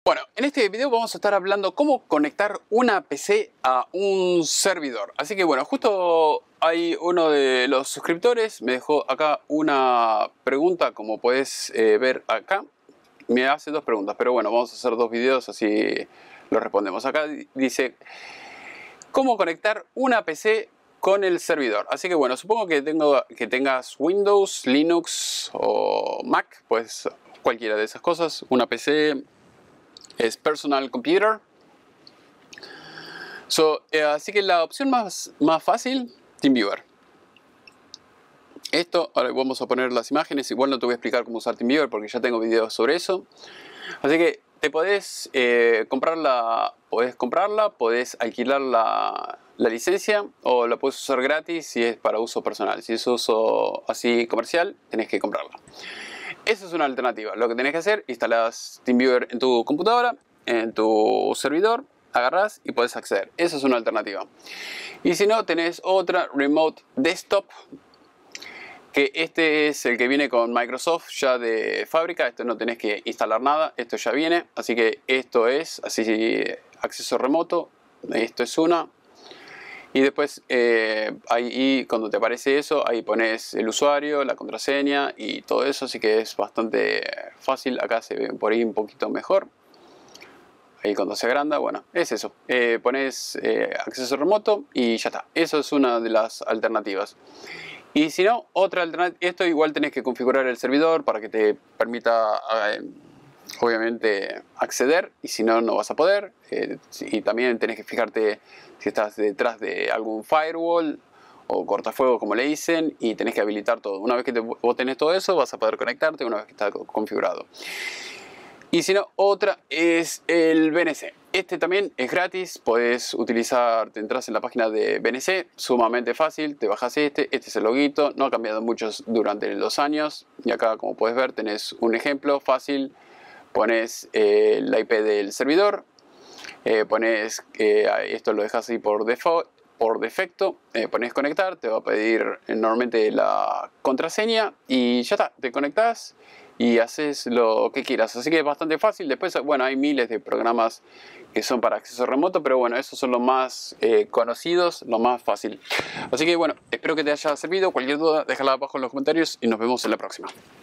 Bueno, en este video vamos a estar hablando cómo conectar una PC a un servidor. Así que bueno, justo hay uno de los suscriptores me dejó acá una pregunta, como puedes ver acá. Me hace dos preguntas, pero bueno, vamos a hacer dos videos así lo respondemos. Acá dice, ¿cómo conectar una PC con el servidor? Así que bueno, supongo que tengas Windows, Linux o Mac, pues cualquiera de esas cosas. Una PC es personal computer. Así que la opción más fácil, TeamViewer. Esto, ahora vamos a poner las imágenes. Igual no te voy a explicar cómo usar TeamViewer porque ya tengo videos sobre eso. Así que te podés comprarla, podés alquilar la licencia o la puedes usar gratis si es para uso personal. Si es uso así comercial, tenés que comprarla. Esa es una alternativa. Lo que tenés que hacer, instalás TeamViewer en tu computadora, en tu servidor, agarrás y podés acceder. Esa es una alternativa. Y si no, tenés otra, Remote Desktop, que este es el que viene con Microsoft ya de fábrica. Esto no tenés que instalar nada, esto ya viene. Así que esto es así, acceso remoto. Esto es una. Y después ahí cuando te aparece eso, ahí pones el usuario, la contraseña y todo eso. Así que es bastante fácil. Acá se ve por ahí un poquito mejor. Ahí cuando se agranda, bueno, es eso. Pones acceso remoto y ya está. Eso es una de las alternativas. Y si no, otra alternativa, esto igual tenés que configurar el servidor para que te permita obviamente acceder, y si no, no vas a poder. Y también tenés que fijarte si estás detrás de algún firewall o cortafuegos, como le dicen, y tenés que habilitar todo. Una vez que vos tenés todo eso, vas a poder conectarte una vez que está configurado. Y si no, otra es el VNC. Este también es gratis, podés utilizar, te entras en la página de VNC, sumamente fácil, te bajas este es el loguito, no ha cambiado mucho durante los años. Y acá, como puedes ver, tenés un ejemplo fácil. Pones la IP del servidor, pones esto lo dejas ahí por defecto, pones conectar, te va a pedir normalmente la contraseña y ya está, te conectas y haces lo que quieras. Así que es bastante fácil. Después, bueno, hay miles de programas que son para acceso remoto, pero bueno, esos son los más conocidos, lo más fácil. Así que bueno, espero que te haya servido. Cualquier duda, déjala abajo en los comentarios y nos vemos en la próxima.